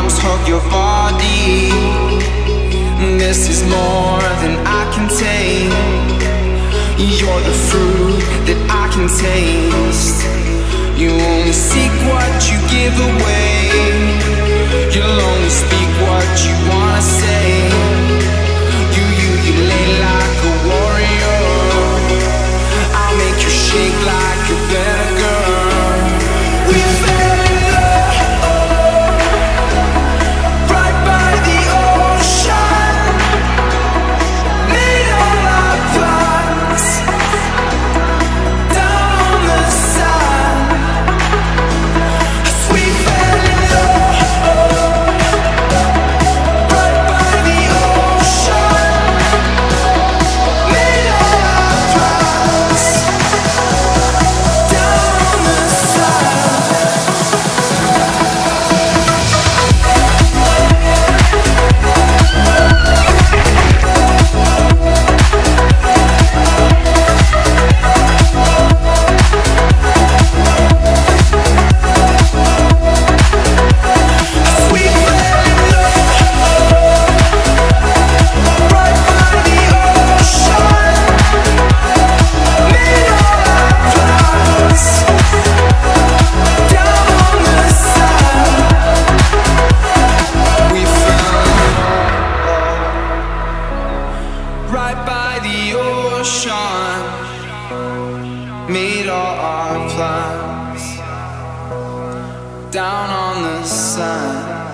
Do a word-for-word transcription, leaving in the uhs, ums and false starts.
arms hug your body. This is more than I can take. You're the fruit that I can taste. You only seek what you give away. You'll only speak what you wanna say. You, you, you lay like a warrior. I'll make you shake like a better girl. We fell in love right by the ocean. Made all our plans down on the sand. We fell in love right by the ocean. Made all our plans down on the sand. We fell in love right by the ocean. Made all our plans down on the sand. We fell right by the ocean. Made all our plans down on the sand.